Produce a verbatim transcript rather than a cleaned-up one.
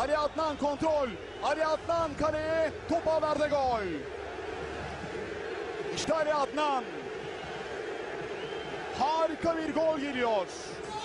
Ali Adnan kontrol. Ali Adnan kaleye, top ağlarda gol. İşte Ali Adnan. Harika bir gol geliyor.